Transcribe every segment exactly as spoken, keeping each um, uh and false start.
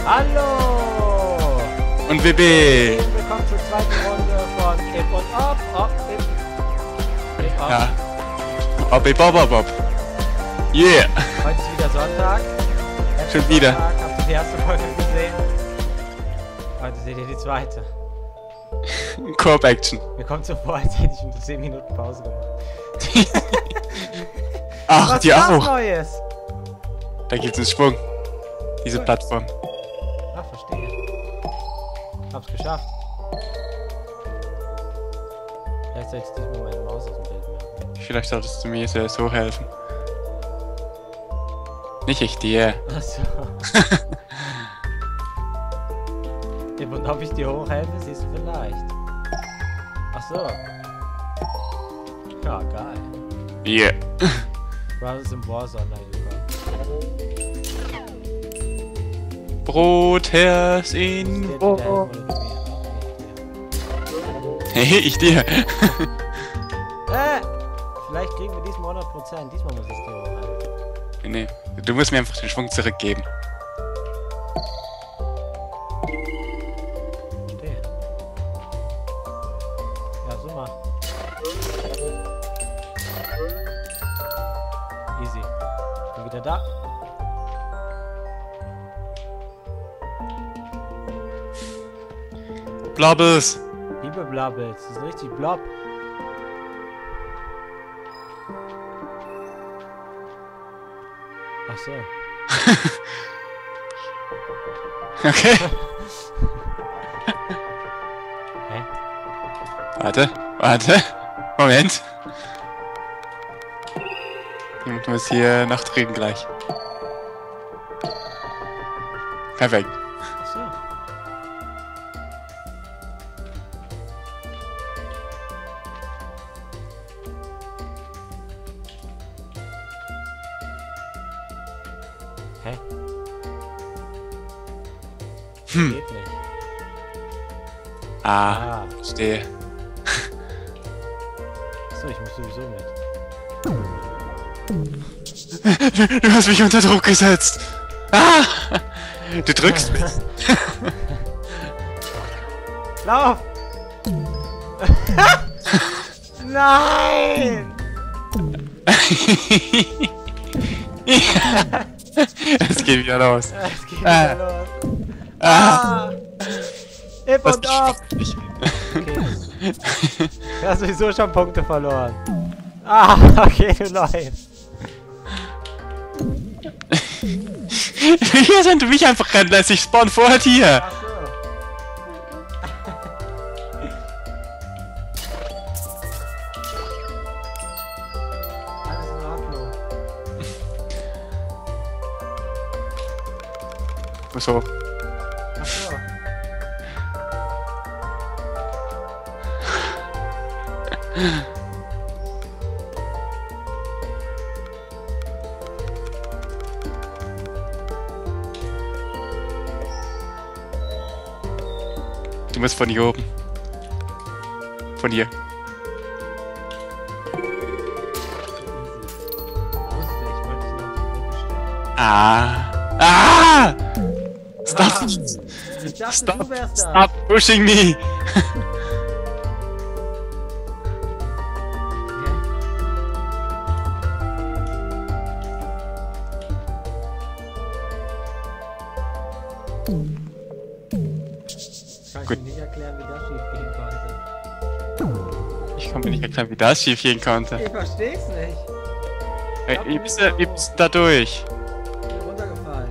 Hallo! Und W B! Willkommen zur zweiten Runde von Ip und Op. Op, Ip. Ip, Op. Ja. Ob, Ip, Ob, Ob, Ob. Yeah! Heute ist wieder Sonntag. Letzten Schon wieder. Sonntag, habt ihr die erste Folge gesehen? Heute seht ihr die zweite. Coop-Action. Mir kommt so vor, als hätte ich um zehn Minuten Pause gemacht. Ach, Was die ist das auch! Neues? Da gibt's einen Sprung. Diese Gut. Plattform. Ach, verstehe. Hab's geschafft. Vielleicht sollte ich diesmal meine Maus aus dem Bild machen. Vielleicht solltest du mir so- so helfen. Nicht ich dir. Achso. Und ob ich dir hochhelfe, siehst du vielleicht. Achso. Ja, geil. Yeah. Brothers in Warzone angekommen. Brotherz in Steht Brot. wieder helfen oder du mir? Hey, ich dir. Äh! Vielleicht kriegen wir diesmal hundert Prozent. Diesmal muss ich dir hochhelfen. Nee, du musst mir einfach den Schwung zurückgeben. Verstehe. Ja, so mal. Easy. Ich bin wieder da. Blobbles. Liebe Blabbles, das ist richtig blob. Ach so. Okay. Hä? Warte, warte. Moment. Ich muss hier nach drüben gleich. Perfekt. Ach so. Hä? Hm. Geht nicht. Ah, Ah. verstehe. Achso, ich muss sowieso mit. Du hast mich unter Druck gesetzt. Ah! Du drückst mich. Lauf! Nein! Es geht wieder los. Es geht Ah. wieder los. Ah! Ah! Hip Was und Op! ich Okay. Du hast sowieso schon Punkte verloren. Ah, okay, du läufst. Hier sind du mich einfach rennen lässt. Ich spawn vor dir. Ach so. Alles in Ordnung. So. Ach so. Du musst von hier oben. Von hier. Wusste ich, wollte ich noch die Brücke stellen. Ah. Ah! Stop. Ah, ich dachte, Stop. du wärst da. Stop pushing me. Kann ich Gut. mir nicht erklären, wie das schief gehen konnte. Ich kann mir nicht erklären, wie das schief gehen konnte. Ich versteh's nicht. Ey, wie bist du, wie bist du da durch? Ich bin runtergefallen.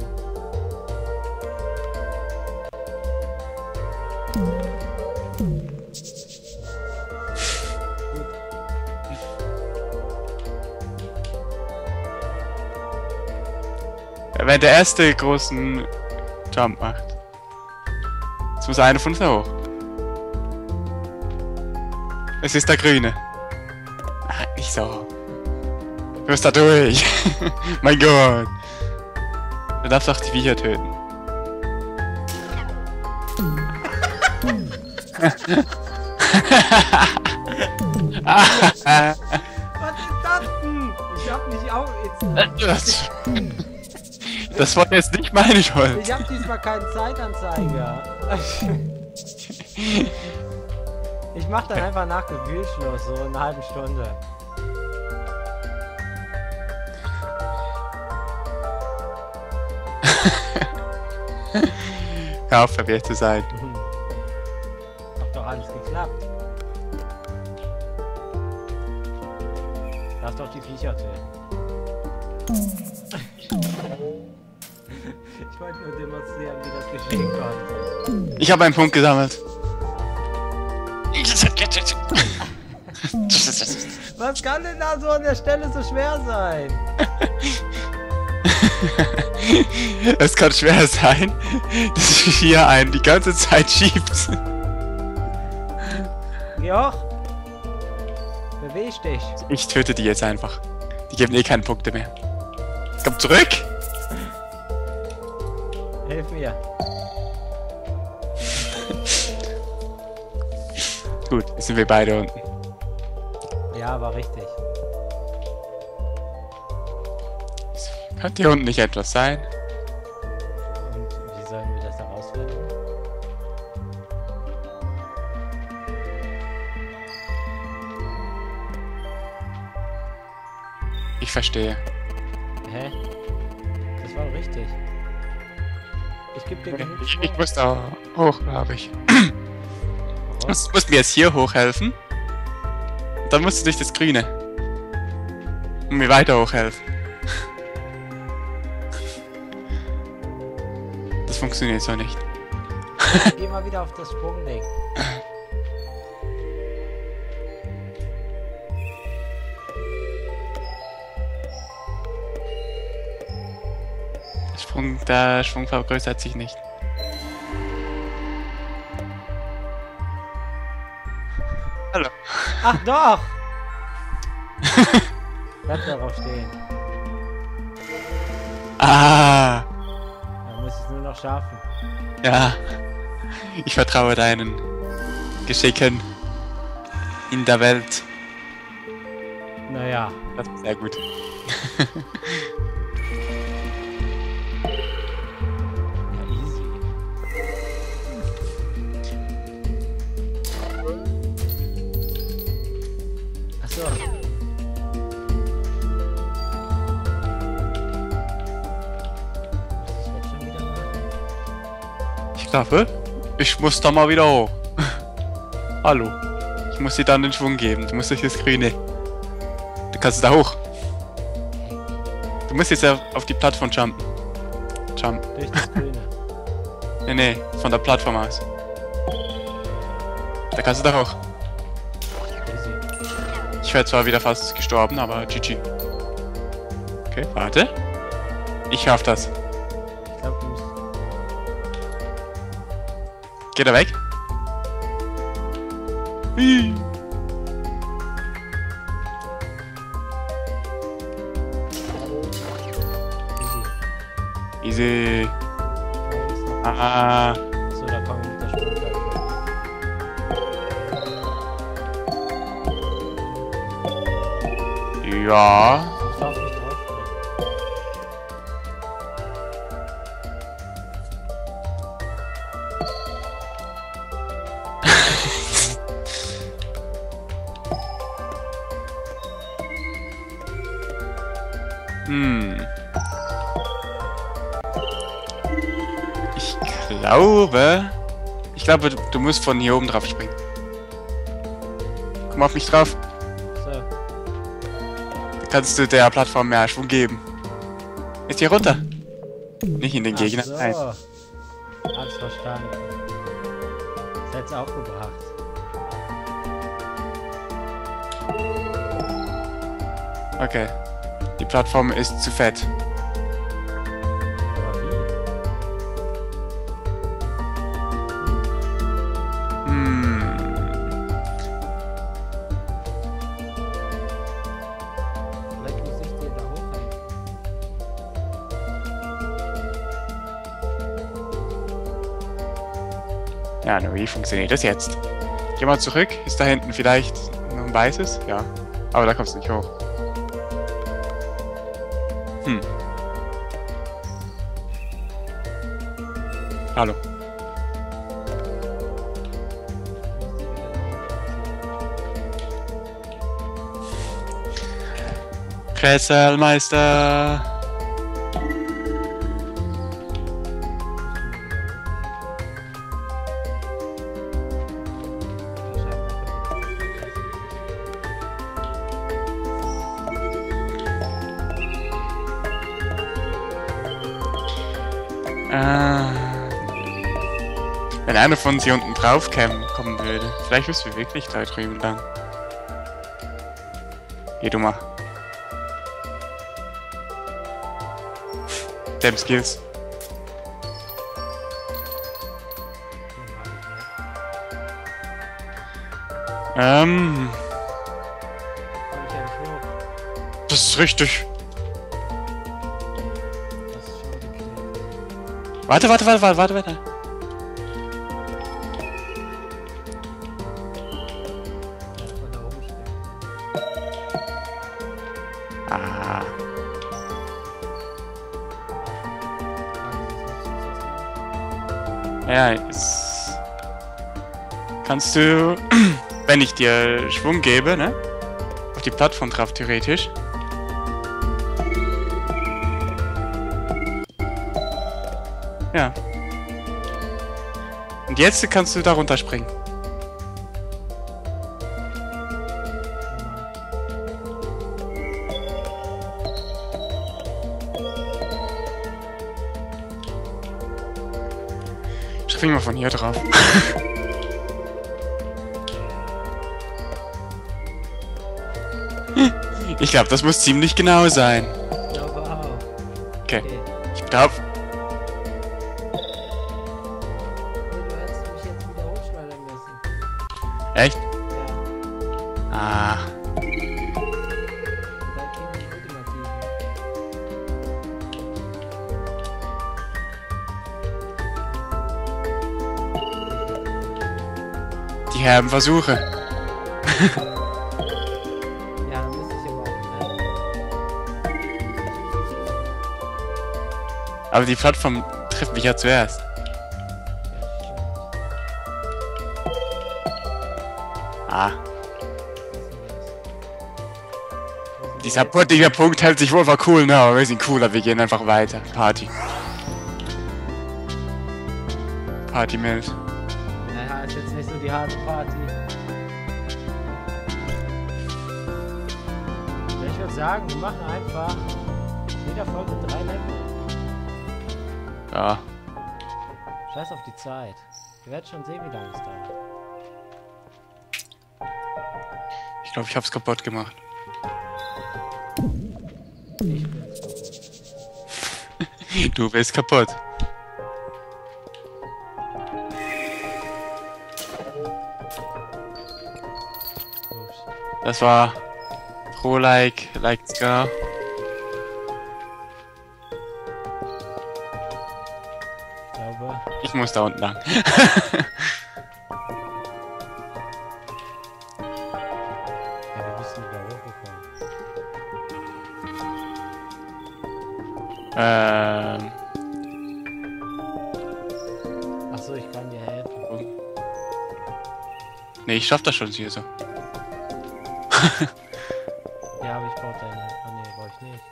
Wenn der erste großen Jump macht. Jetzt muss einer von uns hoch. Es ist der Grüne. Ah, nicht so. Du musst da durch. Mein Gott. Du darfst auch die Viecher töten. Was ist das denn? Ich hab nicht auf. Jetzt. Das- Das war jetzt nicht meine Schuld. Ich hab diesmal keinen Zeitanzeiger. Ich mach dann einfach nach Gefühlsschluss, so in einer halben Stunde. Hör auf, verwirrt zu sein. Hat doch alles geklappt. Lass doch die Viecher töten. Ich wollte nur demonstrieren, wie das geschehen konnte. Ich habe einen Punkt gesammelt. Was kann denn da so an der Stelle so schwer sein? Es kann schwer sein, dass sich hier einen die ganze Zeit schiebt. Georg? Beweg dich. Ich töte die jetzt einfach. Die geben eh keine Punkte mehr. Komm zurück! Hilf mir. Gut, jetzt sind wir beide unten. Ja, war richtig. Könnte hier unten nicht etwas sein? Und wie sollen wir das herausfinden? Ich verstehe. Hä? Das war doch richtig. Ich geb dir genug Ich, Schwung. ich muss da hoch, glaube ich. Warum? Du musst, musst mir jetzt hier hochhelfen. Und dann musst du durch das Grüne. Und mir weiter hochhelfen. Das funktioniert so nicht. Geh mal wieder auf das Sprungding. Der Sprung, der Schwung vergrößert sich nicht. Hallo. Ach doch! Bleib darauf stehen. Ah, Dann muss ich es nur noch schaffen. ja. Ich vertraue deinen Geschicken in der Welt. Naja. Das ist sehr gut. Ja, easy. Achso. Was ist jetzt schon wieder machen? Ich glaube, ich muss da mal wieder hoch. Hallo. Ich muss dir dann den Schwung geben. Du musst durch das Grüne. Du kannst da hoch. Du musst jetzt auf auf die Plattform jumpen. Jump. Durch das Grüne. Nee, nee, von der Plattform aus. Da kannst du da hoch. Easy. Ich wäre zwar wieder fast gestorben, aber G G. Okay, warte. Ich schaff das. Ich glaube, du musst. Geht er weg? Hui. Easy. Easy. Da ist noch- Ah. So, da kommen wir mit der Sprungplattform. Ja. Ich darf nicht draufspringen. Hm. Ich glaube... Ich glaube, du, du musst von hier oben drauf springen. Komm auf mich drauf. So. Dann kannst du der Plattform mehr Schwung geben. Jetzt hier runter. Nicht in den Ach Gegner so. rein. Hab's verstanden. Das hätt's aufgebracht. Okay. Die Plattform ist zu fett. Aber wie? Hm. Vielleicht muss ich dir da hochhängen. Ja, nur wie funktioniert das jetzt? Geh mal zurück. Ist da hinten vielleicht noch ein weißes? Ja. Aber da kommst du nicht hoch. Hm. Hallo. Rätselmeister. Ah. Wenn einer von uns hier unten drauf kämen, kommen würde, vielleicht müssen wir wirklich da drüben lang. Geh du mal. Damn Skills. Ähm. Komm ich ja nicht hoch. Das ist richtig. Das ist schon geknickt. Warte, warte, warte, warte, warte, warte. Von da oben springen. Ah. Ja, jetzt kannst du, wenn ich dir Schwung gebe, ne? Auf die Plattform drauf, theoretisch. Ja. Und jetzt kannst du da runterspringen. Spring mal von hier drauf. Ich glaube, das muss ziemlich genau sein. Ja, wow. Okay. Okay. Ich glaube. Du hättest mich jetzt wieder hochschleudern müssen. Echt? Ja. Ah. Da kriegen die Ultimativen. Die herben Versuche. Ja, dann müsste ich aber auch, ne? Aber die Plattform trifft mich ja zuerst. Ja, stimmt. Ah. Lassen wir das. Dieser, Pu- dieser Punkt hält sich wohl war cool, ne? Aber wir sind cooler, wir gehen einfach weiter. Party. Party mit. Naja, ist jetzt nicht so die harte Party. Ja, ich würde sagen, wir machen einfach jeder Folge drei Level. Ja. Scheiß auf die Zeit. Ihr werdet schon sehen, wie lange es dauert. Ich glaube, ich hab's kaputt gemacht. Ich bin's. Du bist kaputt. Ups. Das war Pro Like, Like Scar. Ich glaube, Ich muss da unten lang. ja, wir müssen wieder hochgekommen. ähm. Achso, ich kann dir helfen. Ne, ich schaff das schon hier so. Ja, aber ich brauch deine. Ah ne, brauch ich nicht.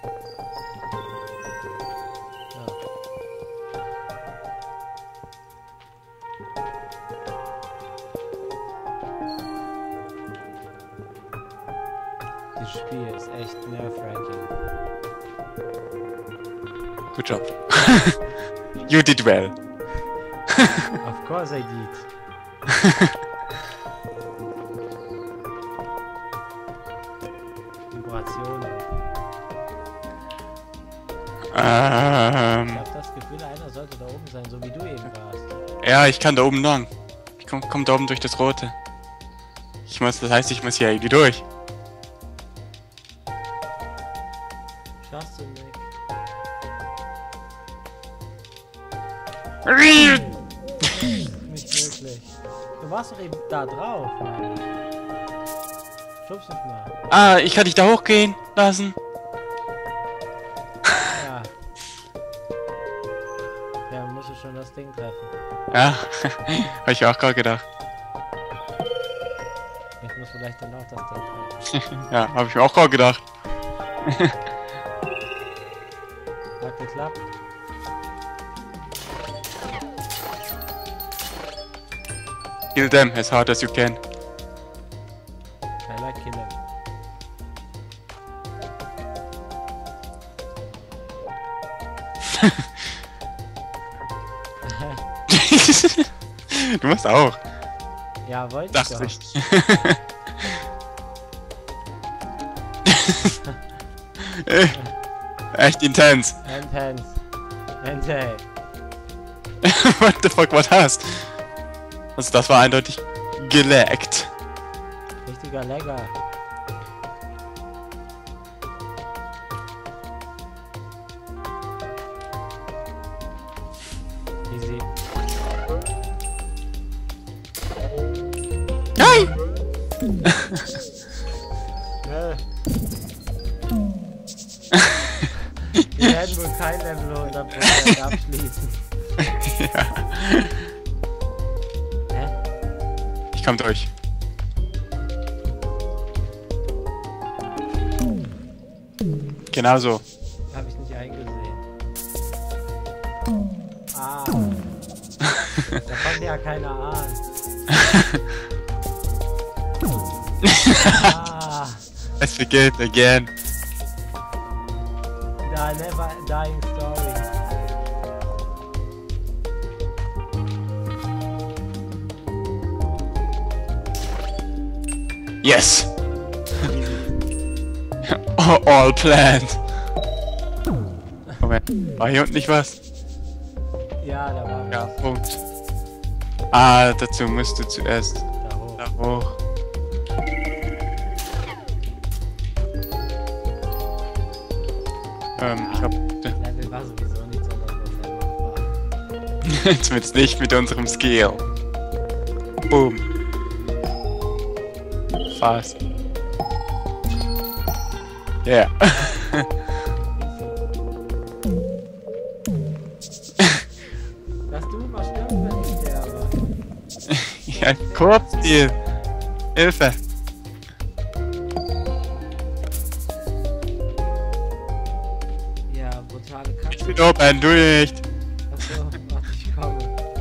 Ja. Dieses Spiel ist echt nerve-wracking. Good job. You did well. Of course I did. Vibrationen. Ich Ähm. hab das Gefühl, einer sollte da oben sein, so wie du eben warst. Ja, ich kann da oben lang. Ich komm, komm da oben durch das Rote. Ich muss, das heißt, ich muss hier irgendwie durch. Schaffst du nicht. Nicht wirklich. Du warst doch eben da drauf, Mann. Schubst mich mal. Ah, ich kann dich da hochgehen lassen. Ja. Ja, musst du schon das Ding treffen. Ja, habe ich auch gerade gedacht. Jetzt muss vielleicht dann auch das Ding rein. Ja, habe ich mir auch gerade gedacht. Hat geklappt. Kill them as hard as you can. I like killing. Du machst auch. Ja, wollte ich Dachte doch. ich. Ey, echt intens. Intense. Intense. What the fuck war das? Also das war eindeutig gelaggt. Richtiger Lecker. Easy. Nein! Schnell. Wir werden wohl kein Level hundert Prozent abschließen. Ja. Hä? Ich komm durch. Genau so. Hab ich nicht eingesehen. Ah. Da konnte ja keiner ahnen. Ah. Es beginnt again. The never dying story. Yes! All planned. Moment, war hier unten nicht was? Ja, da war Ja, was. Punkt. Ah, dazu musst du zuerst Da hoch. da hoch. Ähm, ich hab... Level war sowieso nicht hundert Prozent machbar. Zumindest nicht mit unserem Skill. Boom. Fast. Yeah. Dass du immer stirbst, wenn ich sterbe. Ja, Koop-Stil. Hilfe. Ja, brutale Ich Kacke. bin oben, du nicht. Achso, warte, ich komme.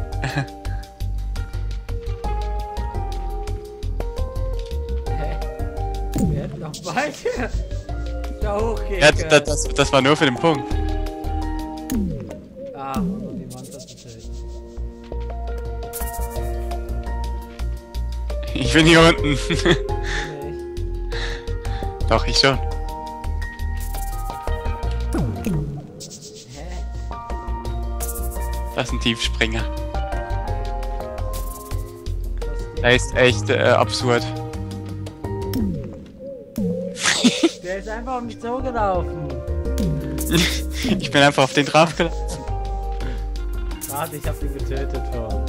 Hä? Wir hätten noch beide da hochgehen Ja, können. das, das, das war nur für den Punkt. Ah, um die Monster zu töten. Ich bin hier unten. Nicht. Doch, ich schon. Hä? Das ist ein Tiefspringer. Was Der ist echt äh, absurd. Der ist einfach um mich so gelaufen. Ich bin einfach auf den drauf gelaufen. Warte, ich hab ihn getötet für uns.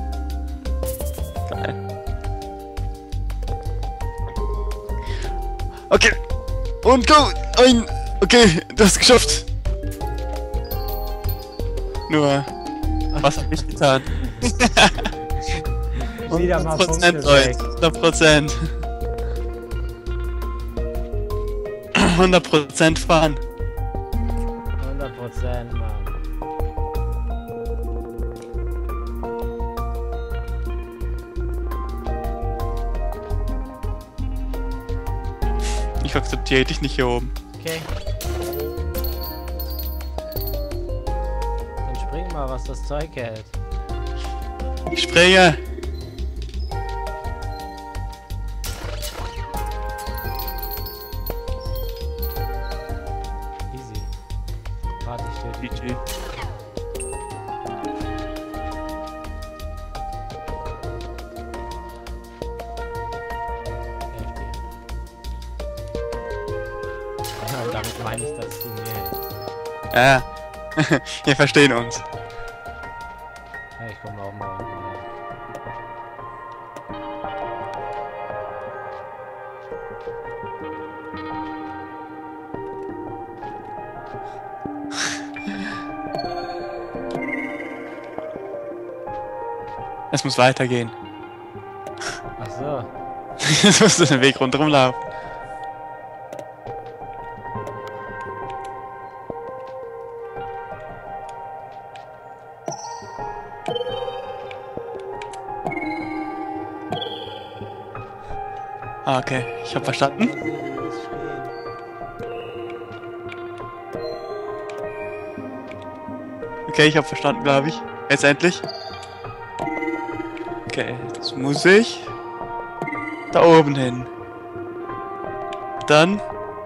Geil. Okay. Und go! Ein. Okay, du hast es geschafft. Nur. Was hab ich getan? Wieder mal hundert Prozent, Punkte weg. Leute. hundert Prozent. hundert Prozent fahren. hundert Prozent, Mann. Ich akzeptiere dich nicht hier oben. Okay. Dann spring mal, was das Zeug hält. Ich springe. Easy. Warte, ich töte G dich. G. Ja, damit meine ich, dass du mir hilfst. Ja. Wir verstehen uns. Ja, ich komme auch mal unten her. Es muss weitergehen. Ach so. Jetzt musst du den Weg rundherum laufen. Ah, okay, ich hab verstanden. Okay, ich hab verstanden, glaube ich. Jetzt endlich. Okay, jetzt muss ich da oben hin. Dann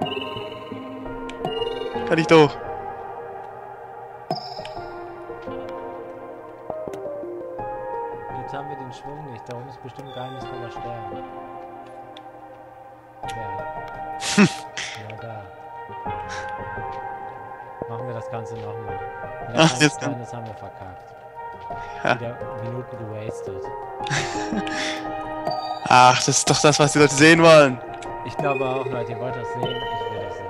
kann ich durch. Jetzt haben wir den Schwung nicht. Da oben ist bestimmt ein geheimnisvoller Stern. Ja. Ja, da. Machen wir das Ganze nochmal. Ach, jetzt dann. Das haben wir verkackt. Ja. Wieder Minuten gewastet. Ach, das ist doch das, was die Leute sehen wollen. Ich glaube auch, Leute, ihr wollt das sehen. Ich will das sehen.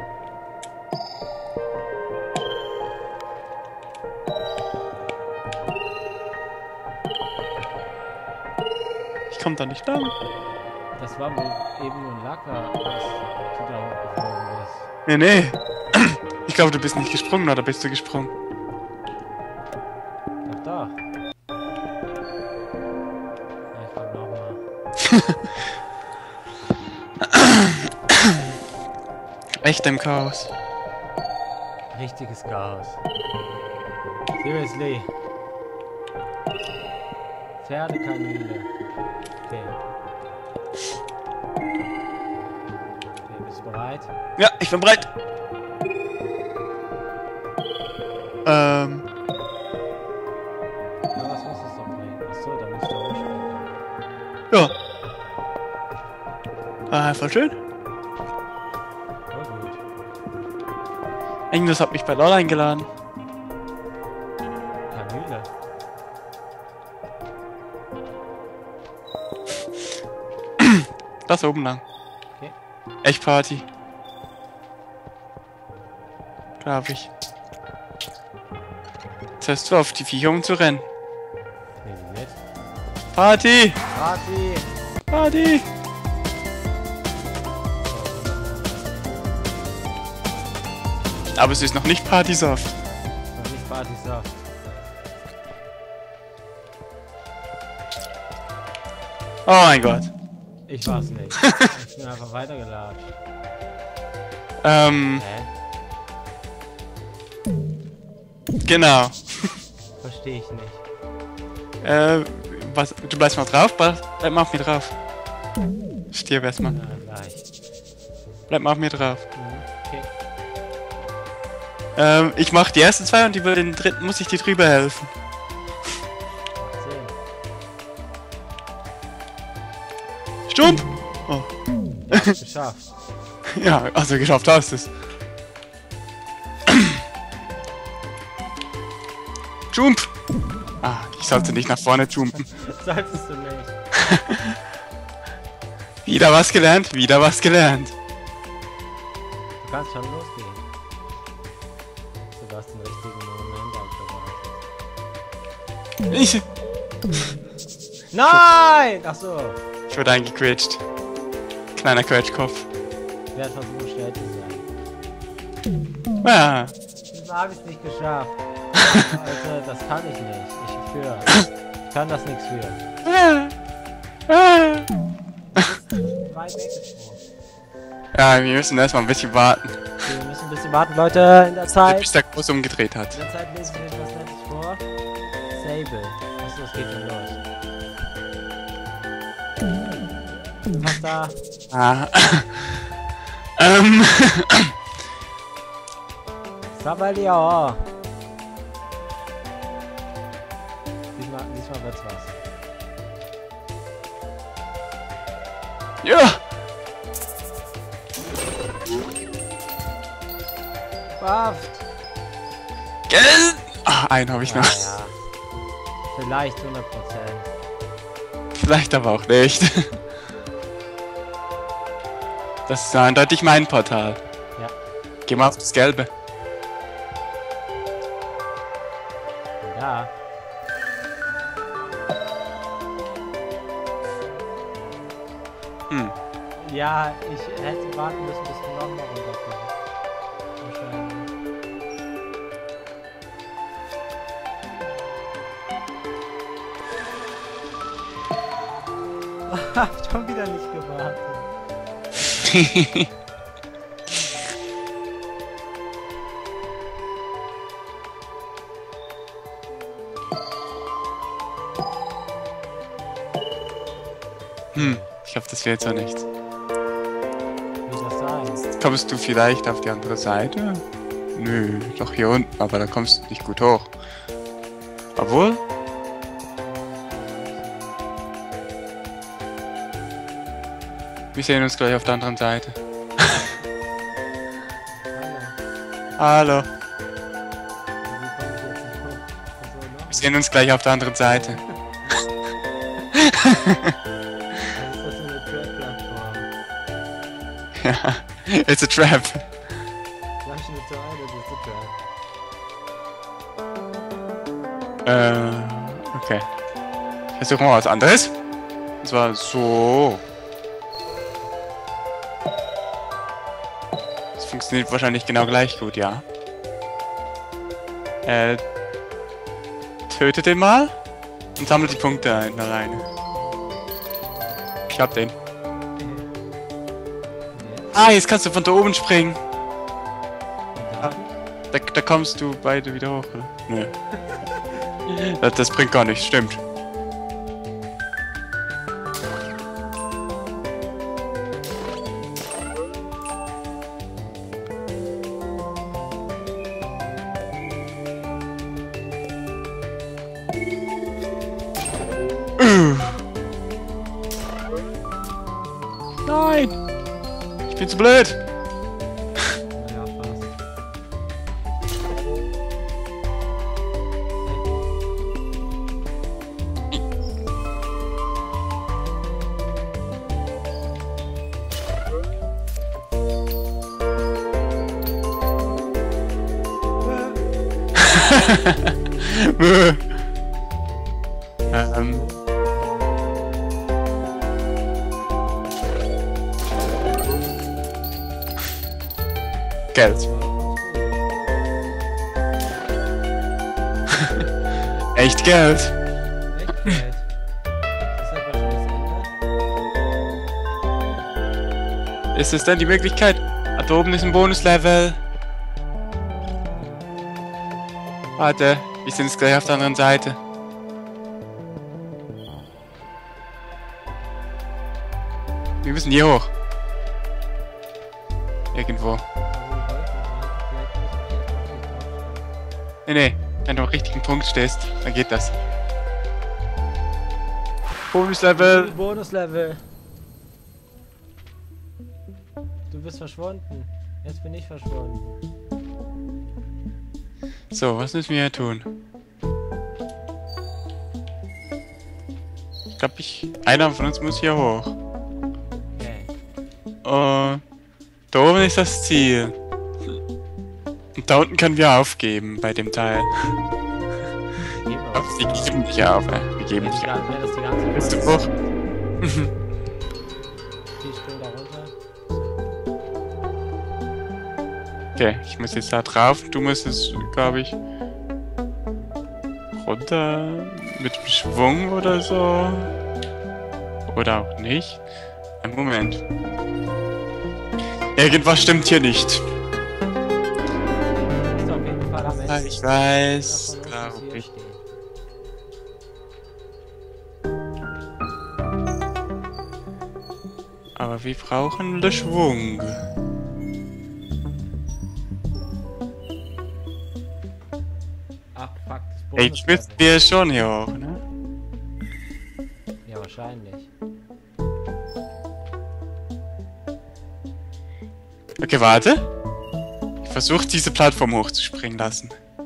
Ich komm da nicht lang. Das war wohl eben nur ein Lacker, was du da hochgeflogen bist. Nee, nee. Ich glaube, du bist nicht gesprungen, oder bist du gesprungen? Ach da. Ja, ich komm nochmal. Echt im Chaos. Richtiges Chaos. Seriously. Pferdekanüle. Okay. Okay, bist du bereit? Ja, ich bin bereit. Ähm. Ja, was muss das doch bringen? Achso, da musst du hochspringen. Ja. Ah, voll schön. Oh gut. Irgendwas hat mich bei LOL eingeladen. Kanüle. Das oben lang. Okay. Echt Party. Glaube ich. Jetzt hörst du auf, die Viecher umzurennen. Nehmen Sie mit. Party! Party! Party! Aber es ist noch nicht Partysoft. Noch nicht Partysoft. Oh mein Gott. Ich war's nicht. Ich bin einfach weitergelatscht. Ähm, Hä? genau. Verstehe ich nicht. Äh, was, du bleibst mal drauf? Bleib bleib mal auf mir drauf. Stirb erstmal. Na, gleich. Bleib mal auf mir drauf. Mhm. Okay. Ähm, ich mach die ersten zwei und über den dritten muss ich dir drüber helfen. Zehn. Stumpf! Oh. Geschafft. Ja, also geschafft hast du es. Jump! Ah, ich sollte nicht nach vorne jumpen. Solltest du nicht. Wieder was gelernt, wieder was gelernt. Du kannst schon losgehen. Du hast den richtigen Moment abgewartet. Ich, Nein! Achso. ich wurde eingequetscht. Kleiner Quetschkopf. Ich werde versuchen, schnell zu sein. Ah, Diesmal habe ich es nicht geschafft. Leute, das kann ich nicht. Ich für. Ich kann das nichts für. ah, ah. Weit weggesprungen. Ja, wir müssen erstmal ein bisschen warten, Okay, wir müssen ein bisschen warten, Leute, in der Zeit. bis der Kurs umgedreht hat. In der Zeit lesen wir etwas Nettes vor. Sable. Achso, es geht schon los. Was da? Ah. ähm. Sabalio. Diesmal, diesmal wird's was. Ja! Waft. Geld! Ah, einen habe ich noch. Naja. Vielleicht hundert Prozent. Vielleicht aber auch nicht. Das ist eindeutig mein Portal. Ja. Geh mal auf das Gelbe. Ja. Hm. Ja, ich hätte warten müssen, bis du nochmal runterkommst. Wahrscheinlich. Hab schon wieder nicht gewartet. Hm, ich hoffe, das wird so nichts. Wie das sein? Kommst du vielleicht auf die andere Seite? Nö, doch hier unten, aber da kommst du nicht gut hoch. Obwohl? Wir sehen uns gleich auf der anderen Seite. Hallo. Wie komme ich jetzt nicht hoch? Also noch? Wir sehen uns gleich auf der anderen Seite. Was ist das für eine Trap-Plattform? Ja, it's a trap. Flash in the toilet is a trap. Äh, okay. Versuchen wir mal was anderes. Und zwar so. Das funktioniert wahrscheinlich genau gleich gut, ja. Äh, töte den mal und sammelt die Punkte ein alleine. Ich hab den. Ah, jetzt kannst du von da oben springen. Ja. Da, da kommst du beide wieder hoch, oder? Nö. Das, das bringt gar nichts, stimmt. Nein! Ich bin zu blöd! Ja, fast. ähm. Geld. Echt Geld. Echt Geld. Ist das wahrscheinlich das Ende? Ist es dann die Möglichkeit? Ah, da oben ist ein Bonuslevel. Warte, wir sind jetzt gleich auf der anderen Seite. Wir müssen hier hoch. Irgendwo. Nee, nee. Wenn du am richtigen Punkt stehst, dann geht das. Bonuslevel. Bonuslevel. Du bist verschwunden. Jetzt bin ich verschwunden. So, was müssen wir hier tun? Ich glaube, ich... Einer von uns muss hier hoch. Okay. Und da oben ist das Ziel. Und da unten können wir aufgeben bei dem Teil. Geben wir Aber wir geben nicht auf, ey. Wir geben Wäre nicht auf. das die ganze Bist du Zeit- hoch? Ich spring da runter. Okay, ich muss jetzt da drauf. Du musst es, glaube ich, runter mit Schwung oder so. Oder auch nicht. Ein Moment. Irgendwas stimmt hier nicht. Ist auf jeden Fall am Ende. Ich weiß, Davon, was glaube hier ich. steht. Aber wir brauchen den Schwung. Ach, fuck, das Ey, jetzt müssten wir schon hier hoch, ne? Ja, wahrscheinlich. Okay, warte. Ich versuche diese Plattform hochzuspringen lassen.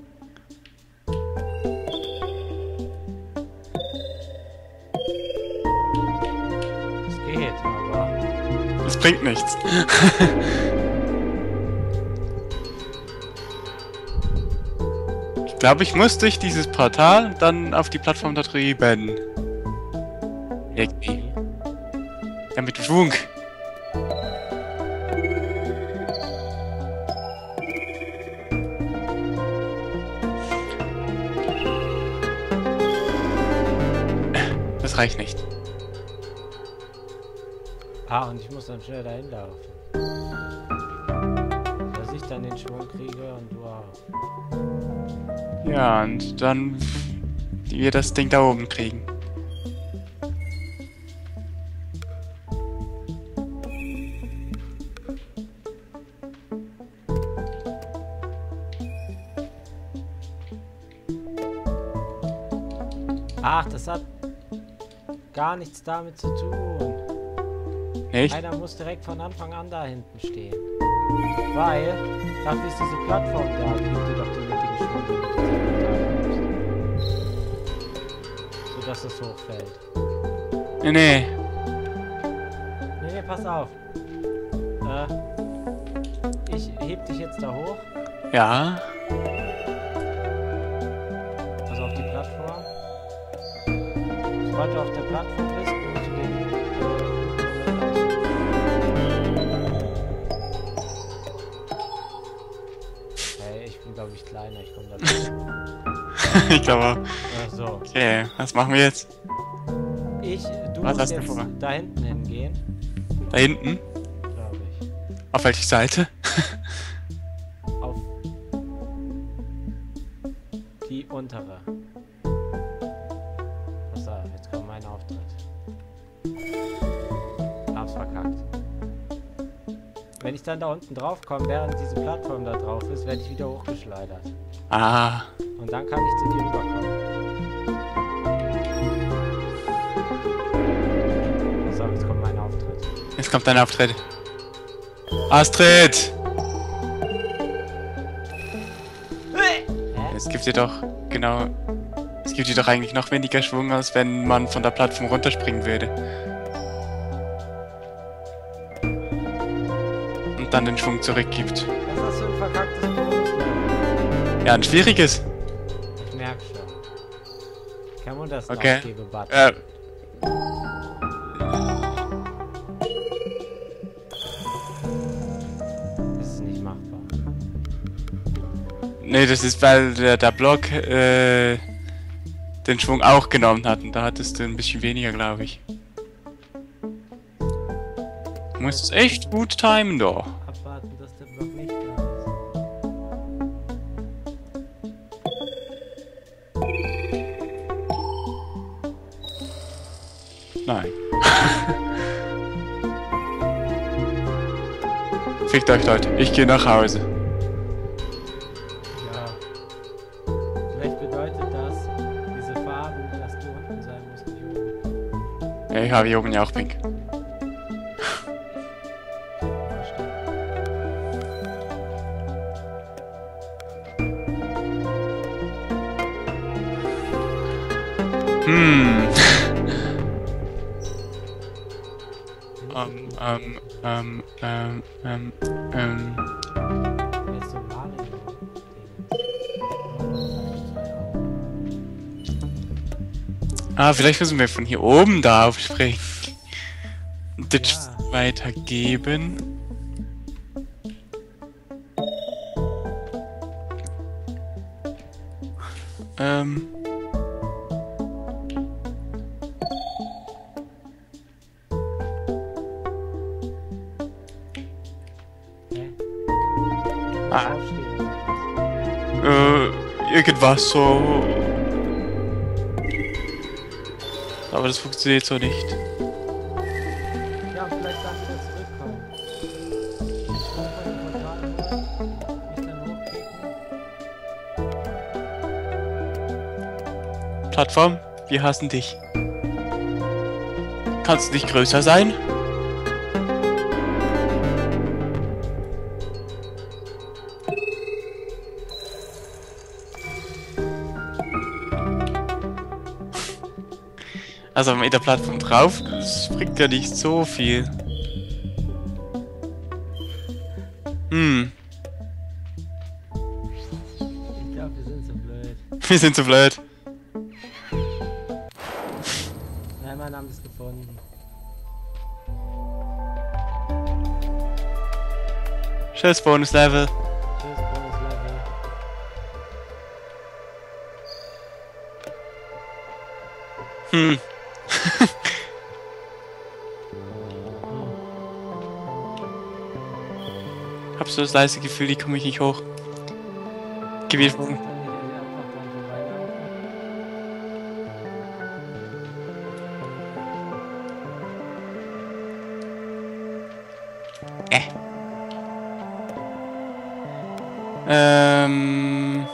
Es geht, aber... Das bringt nichts. Ich glaube, ich muss durch dieses Portal und dann auf die Plattform da drüben. Irgendwie. Ja, mit Schwung. Das reicht nicht. Ah, und ich muss dann schnell dahin laufen. Dass ich dann den Schwung kriege und du auch. Ja, und dann wir das Ding da oben kriegen. Ach, das hat gar nichts damit zu tun. Nicht? Einer muss direkt von Anfang an da hinten stehen. Weil, dafür ist diese Plattform da, die gibt dir doch den nötigen Schwung, wenn du das kommst. Sodass es hochfällt. Nee, nee. Nee, nee, pass auf. Äh, ich heb dich jetzt da hoch. Ja. Also auf die Plattform. Sobald du auf der Plattform bist, musst du den äh, Moment aussuchen. Hey, ich bin glaube ich kleiner, ich komme da nicht. Ich glaube. Ach so. Okay, was machen wir jetzt? Ich, du Was musst hast du jetzt vor? da hinten hingehen, Da hinten? glaube ich. Auf welche Seite? Auf die untere. Pass auf, jetzt kommt mein Auftritt. Hab's verkackt. Wenn ich dann da unten drauf komme, während diese Plattform da drauf ist, werde ich wieder hochgeschleudert. Ah. Und dann kann ich zu dir rüberkommen. Pass auf, jetzt kommt mein Auftritt. Jetzt kommt dein Auftritt. Astrid! Hä? Es gibt dir doch, genau, es gibt dir doch eigentlich noch weniger Schwung, als wenn man von der Plattform runterspringen würde. Und dann den Schwung zurückgibt. Was hast du ein verkacktes Bonuslevel? Ja, ein schwieriges. Ich merk schon. Kann man das Okay. Aufgebe-Button? Äh, Das ist nicht machbar. nee, das ist, weil der, der Block äh, den Schwung auch genommen hat. Und da hattest du ein bisschen weniger, glaube ich. Du musst es echt gut timen, da. Abwarten, dass der Block nicht da ist. Nein. Fickt euch, Leute. Ich gehe nach Hause. Ja. Vielleicht bedeutet das, diese Farben, dass du unten sein musst, nicht oben. Ja, ich habe hier oben ja auch pink. Hm. ähm, ähm, ähm, ähm, ähm, ähm. Jetzt so Mario. Ah, vielleicht müssen wir von hier oben da aufspringen. Und das Ja. weitergeben. Ähm. Hä? Ah. Aufstehen oder was? Äh, irgendwas so. Aber das funktioniert so nicht. Ja, und vielleicht dann wieder zurückkommen. Den Schwung von dem Portal holen, mich dann hochkicken. Plattform, wir hassen dich. Kannst du nicht größer sein? Also mit der Plattform drauf, das bringt ja nicht so viel. Hm, Ich glaube, wir sind so blöd. wir sind so blöd. Nein, mein Name ist gefunden. Tschüss, Bonus-Level. Tschüss, Bonus-Level. Hm. Hab so das leise Gefühl, die komme ich nicht hoch. Gewählt. Dann nicht einfach dran vorbeilaufen. Äh. Ähm.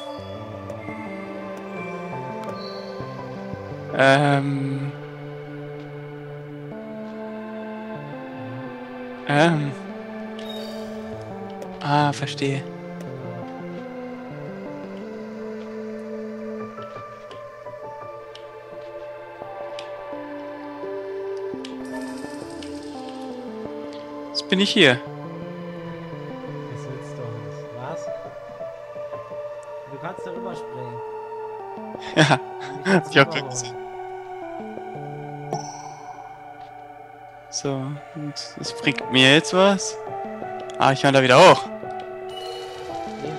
Ähm. Ähm. Ah, verstehe. Jetzt bin ich hier. Das willst du doch nicht. Was? Du kannst darüber springen. Ja, Ich kann's ich hab rüberholen. Glück gesehen. So, und das bringt mir jetzt was. Ah, ich kann da wieder hoch. Eben.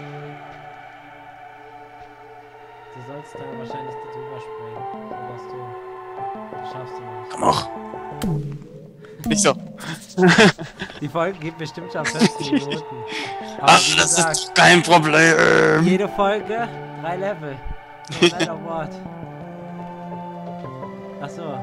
Du sollst da wahrscheinlich drüber springen. Sodass du. Das schaffst du nicht. Komm hoch. Nicht so. Die Folge geht bestimmt schon vierzig Minuten. Aber Ach, wie das gesagt, ist kein Problem. jede Folge drei Level. No matter what. Achso.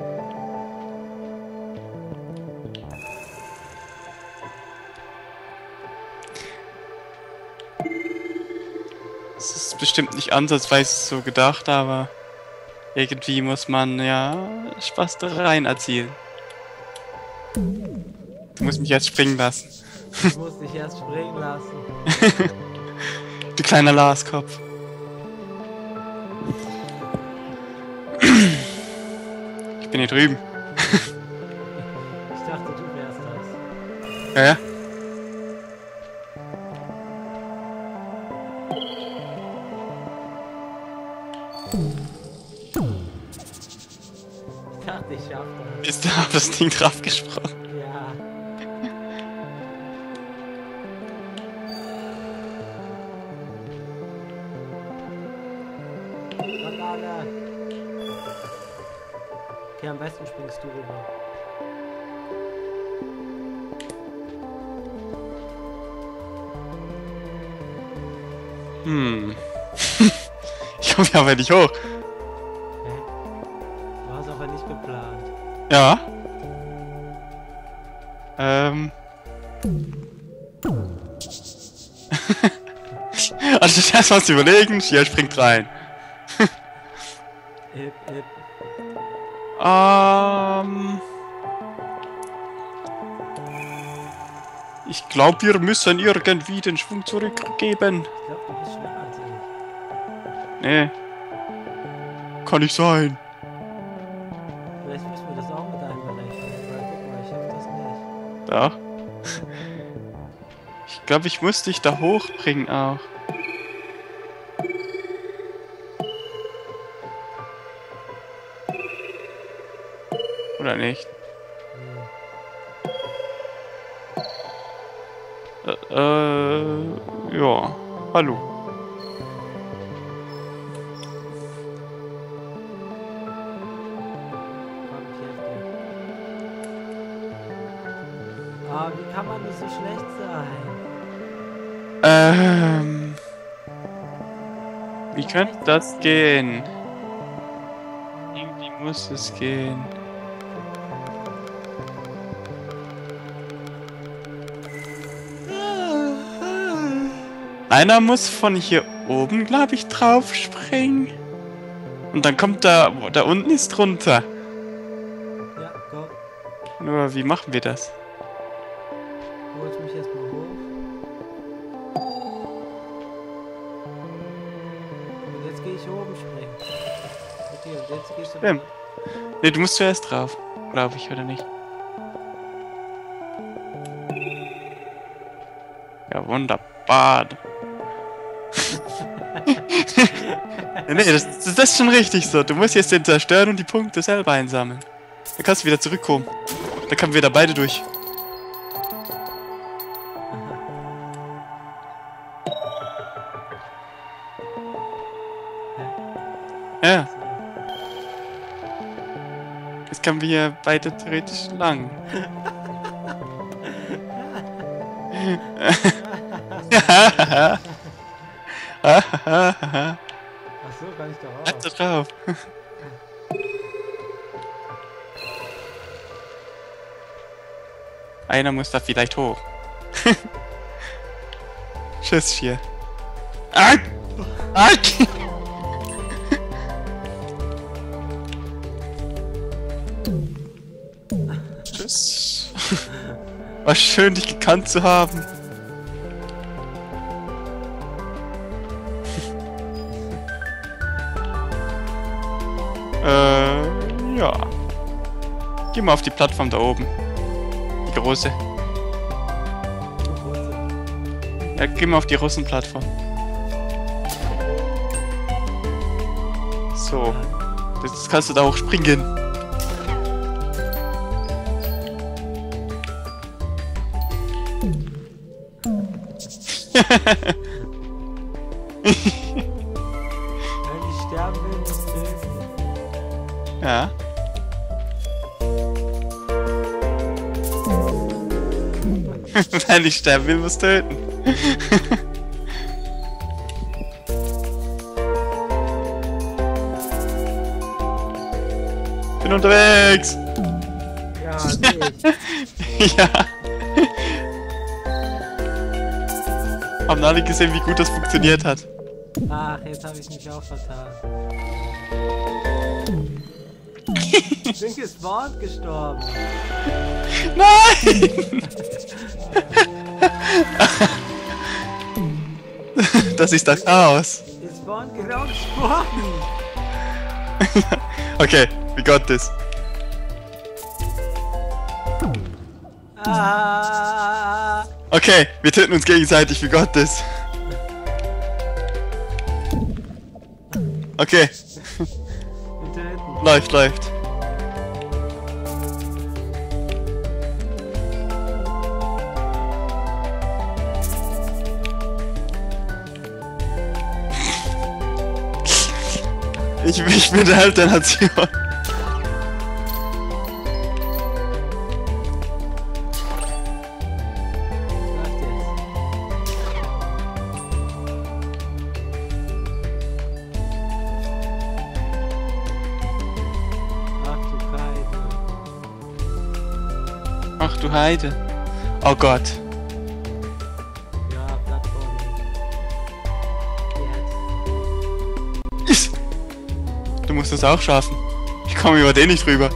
Das ist bestimmt nicht ansatzweise so gedacht, aber irgendwie muss man ja Spaß da rein erzielen. Du musst mich jetzt springen lassen. Ich muss dich erst springen lassen. Du kleiner Laskopf. Ich bin hier drüben. Ich dachte, du wärst das. Ja, ja. Ich dachte, ich schaff das. Ist da auf das Ding drauf gesprungen? Ja. Banane. Okay, am besten springst du rüber. Hm. Ich komme ja aber nicht hoch. Hä? Du hast aber nicht geplant. Ja. Ähm. Also erstmal zu überlegen, Shia springt rein. Ip, ip. Ähm. Ich glaube, wir müssen irgendwie den Schwung zurückgeben. Ich glaube, du bist schneller als ich. Nee. Kann nicht sein. Vielleicht müssen wir das auch mit einberechnen. Weil guck mal, ich schaff das nicht. Da. Ich glaube, ich muss dich da hochbringen auch. Oder nicht? Nee. Äh, äh, ja. Hallo. Komm, ich helf dir. Ah, wie kann man nur so schlecht sein? Ähm. Wie könnte das gehen? Irgendwie muss es gehen. Einer muss von hier oben, glaube ich, drauf springen. Und dann kommt da, da unten ist drunter. Ja, go. Nur, wie machen wir das? Du holst mich erstmal hoch. Und jetzt gehe ich oben springen. Okay, und jetzt gehst du... Stimmt. Ne, du musst zuerst drauf. Glaube ich, oder nicht? Ja, wunderbar. Nee, nee, das, das, das ist schon richtig so. Du musst jetzt den zerstören und die Punkte selber einsammeln. Dann kannst du wieder zurückkommen. Dann kommen wir da beide durch. Ja. Jetzt können wir hier beide theoretisch lang. Ach so, kann ich doch auch. Bleib da drauf. Einer muss da vielleicht hoch. Tschüss hier. Ah! Ah! Tschüss. War schön, dich gekannt zu haben. äh, ja. Geh mal auf die Plattform da oben. Die große. Ja, geh mal auf die Russenplattform. So. Jetzt kannst du da hoch springen. Wenn ich sterben will, muss töten. Ja. Wenn ich sterben will, muss töten. Bin unterwegs. Ja, seh ich. Ja. Haben alle gesehen, wie gut das funktioniert hat. Ach, jetzt habe ich mich auch vertan. Ich bin gespawnt gestorben. Nein! Das ist das Chaos. Ich spawn genau gestorben. Okay, we got this. Ah, Okay, wir töten uns gegenseitig, we got this. Okay, wir töten. läuft, läuft. Ich, ich bin der Held der Nation. Läuft jetzt. Ach du Kaiser. Ach du Heide. Oh Gott. Ja, Plattform. Jetzt. Ist. Du musst das auch schaffen. Ich komme über den nicht drüber.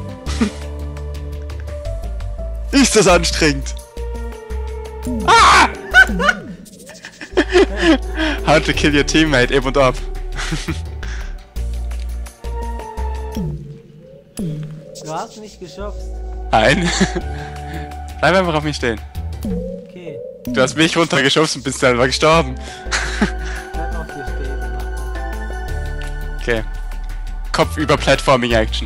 Ist das anstrengend? Ah! How to kill your teammate, eb und ab. Du hast mich geschubst. Nein. Bleib einfach auf mich stehen. Okay. Du hast mich runtergeschubst und bist selber gestorben. Ich bleib auf dir stehen. Okay. Kopf über Platforming Action.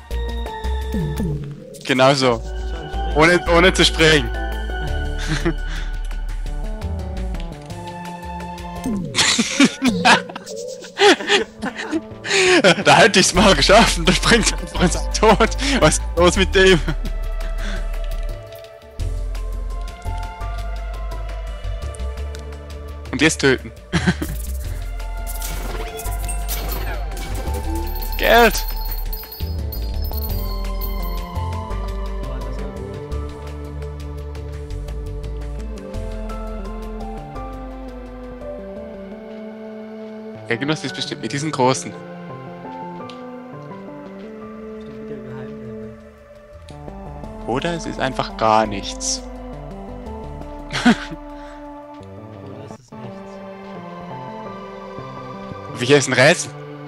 Genau so. Schon springen. Ohne, ohne zu springen. Da hätte ich's mal geschafft und dann springt er einfach ins Tod. Was ist los mit dem? Und jetzt töten. Geld! Boah, das war gut. Der Genuss ist bestimmt mit diesen großen. Schon wieder Geheimlevel. Oder es ist einfach gar nichts. Oder ist es nichts? Wie hier ist ein Rätsel.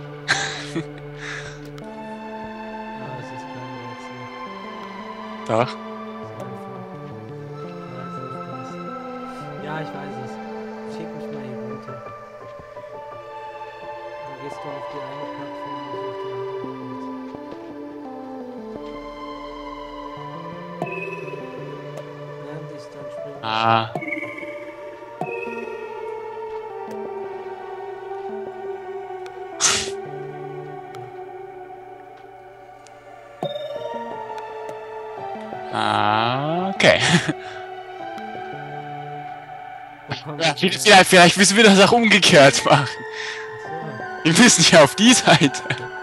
Ah, es ist kein Rätsel. Doch. Es ist einfach. Ja, ich weiß es. Schick mich mal hier runter. Dann gehst du auf die eine Plattform und ich auf die andere. Während ich dann springe. Ah. Ah, okay. Wo kommen Ja, wir denn? vielleicht, vielleicht müssen wir das auch umgekehrt machen. Achso. Wir müssen ja auf die Seite.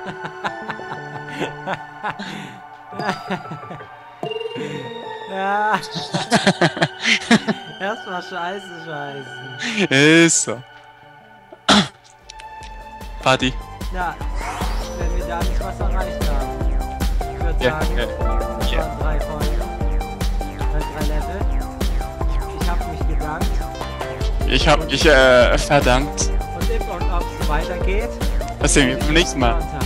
Ja. Erstmal Scheiße scheißen. Ist so. Party. Ja, wenn wir da nicht was erreicht haben. Ich würde Ja, sagen, ja, das ja. waren drei Folgen. Äh, drei Level. Ich habe mich gedankt. Ich hab mich äh, verdankt. Und if und ob es weitergeht. Das sehen wir beim nächsten Mal. Konntakt.